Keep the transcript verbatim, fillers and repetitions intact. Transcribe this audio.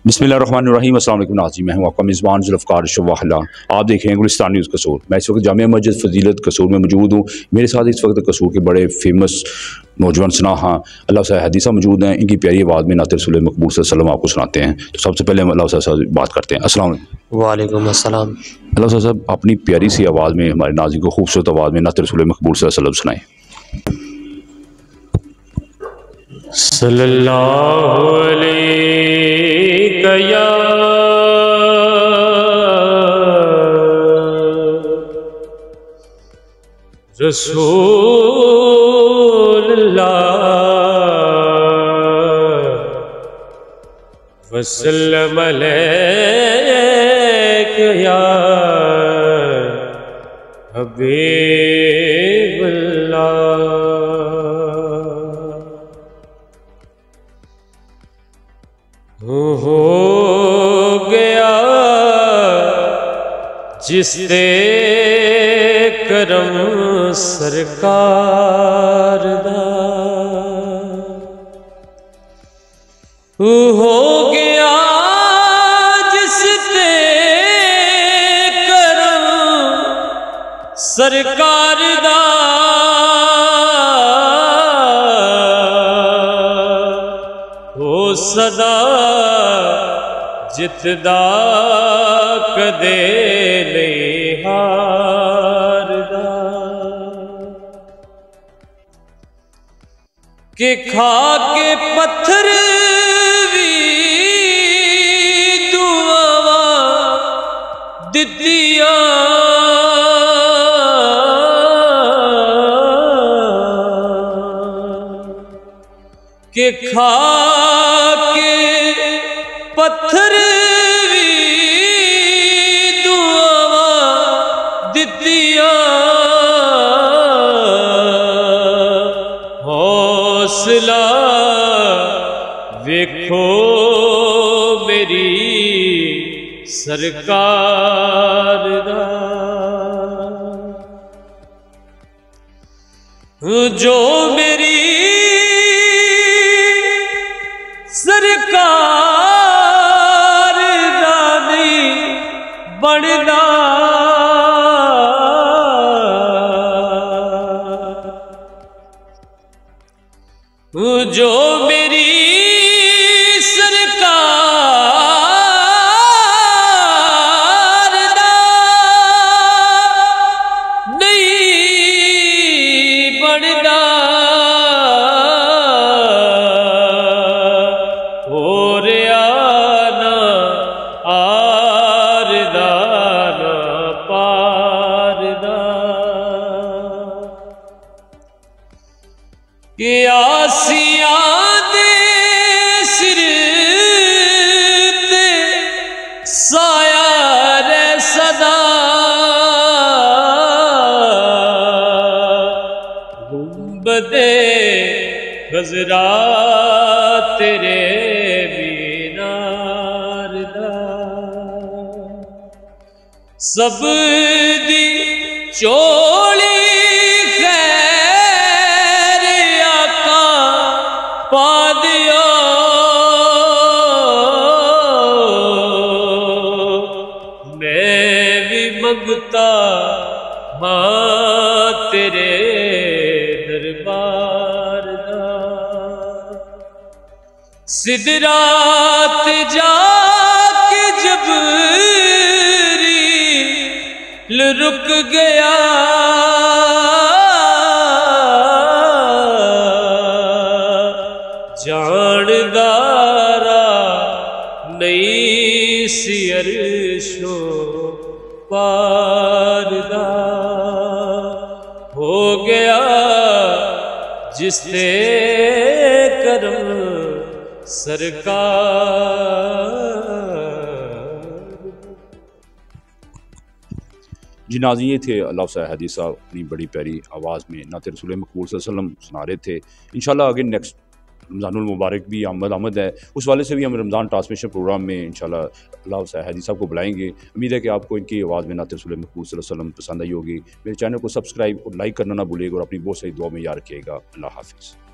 बिस्मिल्लाहिर्रहमानिर्रहीम। अस्सलाम वालेकुम नाज़रीन, मैं हूं आपका मेज़बान ज़ुल्फ़कार शवाहला। आप देख रहे हैं गुलिस्तान न्यूज़ कसूर। मैं इस वक्त जामिया मस्जिद फ़जीलत कसूर में मौजूद हूं। मेरे साथ इस वक्त कसूर के बड़े फेमस नौजवान सनाहा अल्लाह साहब हदीसा मौजूद हैं। इनकी प्यारी आवाज़ में नात रसूल मकबूल सल्लल्लाहु अलैहि वसल्लम आपको सुनाते हैं। तो सबसे पहले हम अल्लाह साहब बात करते हैं। अस्सलाम वालेकुम। वालेकुम अस्सलाम। अल्लाह साहब अपनी प्यारी सी आवाज़ में हमारे नाज़रीन को खूबसूरत आवाज़ में नात रसूल मकबूल सल्लल्लाहु अलैहि वसल्लम सुनाएं। सल्लल्लाहु अलैहि या रसूलल्लाह वसल्लम अलैका या हबीबल्लाह। हो गया जिसते करम सरकार दा, हो गया जिसते करम सरकार दा, हो सदा जितदा कदे नहीं हारदा, कि खा के पत्थर भी दुआवा दित्तिया, कि खा के पत्थर भी दुआवा दित्तिया, हौसला वेखो मेरी सरकार दा, जो मेरी सरकार दा नहीं बनदा, जो मेरी सरकार दा नहीं बनदा, हो रहा ना आरदा ना पारदा, कि आसियां दे सिर ते साया रे सदा, गुंबदे खजरा तेरे मीनार दा, सब दी चोली पा दियो, मैं भी मंगता हाँ तेरे दरबार दा, सिदरात जाके जबरील रुक गया, जानदारा नहीं सी अर्शो पारदा, हो गया जिसते करम सरकार। जी नाज़रीन, ये थे अल्लाह साहब हदीसा अपनी बड़ी प्यारी आवाज़ में नात रसूल मकबूल सल्लल्लाहु अलैहि वसल्लम सुना रहे थे। इंशाल्लाह आगे नेक्स्ट रमज़ानुल मुबारक भी आमद आमद है, उस वाले से भी हम रमज़ान ट्रांसमिशन प्रोग्राम में इंशाल्लाह अल्लाह साहब हदीसा को बुलाएंगे। उम्मीद है कि आपको इनकी आवाज़ में नात रसूल मकबूल सल्लल्लाहु अलैहि वसल्लम पसंद आई होगी। मेरे चैनल को सब्सक्राइब और लाइक करना ना भूलिएगा और अपनी बहुत सारी दुआ में याद रखिएगा। अल्लाह हाफ़िज़।